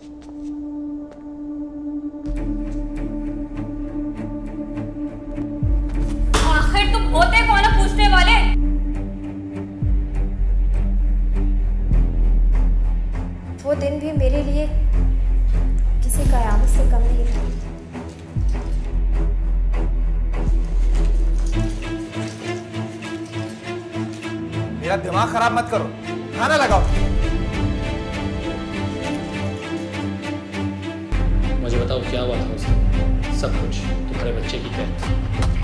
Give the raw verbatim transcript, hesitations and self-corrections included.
आखिर तुम होते कौन हो पूछने वाले? वो दिन भी मेरे लिए किसी कयामत से कम नहीं था। मेरा दिमाग खराब मत करो, खाना लगाओ। मुझे बताओ क्या हुआ था उसमें? सब कुछ तुम्हारे बच्चे की क्या?